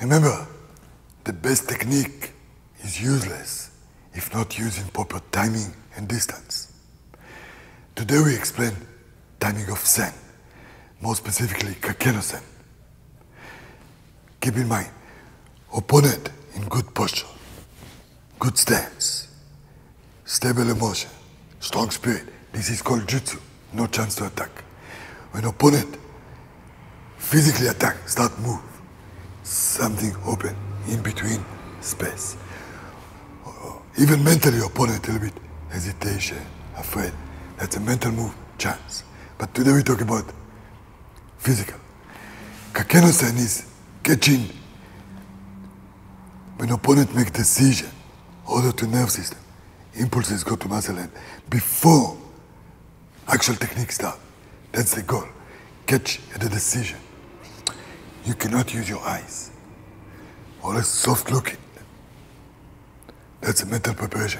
Remember, the best technique is useless if not used in proper timing and distance. Today we explain timing of sen, more specifically kake no sen. Keep in mind, opponent in good posture, good stance, stable emotion, strong spirit. This is called jutsu, no chance to attack. When opponent physically attack, start move, something open, in between space. Even mentally, opponent a little bit hesitation, afraid. That's a mental move, chance. But today we talk about physical. Kake no sen is catching when opponent make decision, order to nerve system, impulses go to muscle end before actual technique start. That's the goal. Catch at the decision. You cannot use your eyes. Always soft looking. That's a mental preparation.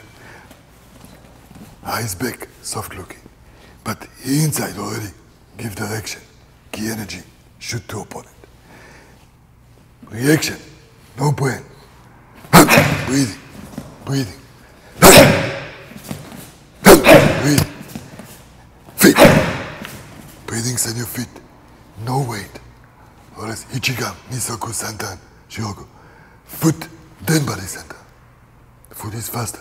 Eyes back, soft looking. But inside already, give direction, key energy, shoot to opponent. Reaction, no brain. Breathing, breathing. Breathing. Feet. Breathing send your feet, no weight. Always ichigam, nisoku, santan, shioku. Foot, then body center. Foot is faster.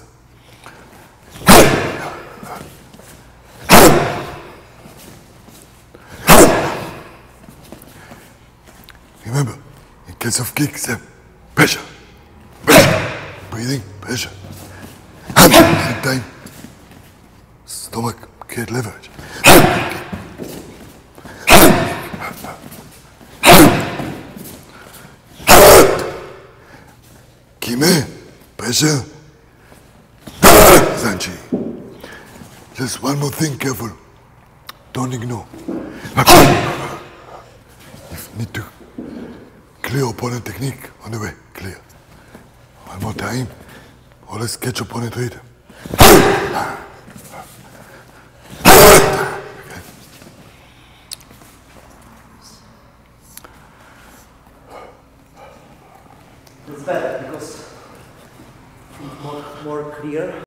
Remember, in case of kick, same. Pressure. Pressure. Breathing, pressure. Same time, stomach, create leverage. Kime, pressure. Sanchi. Just one more thing, careful. Don't ignore. If need to clear opponent technique, on the way, clear. One more time, always catch opponent rhythm. It's better because more clear.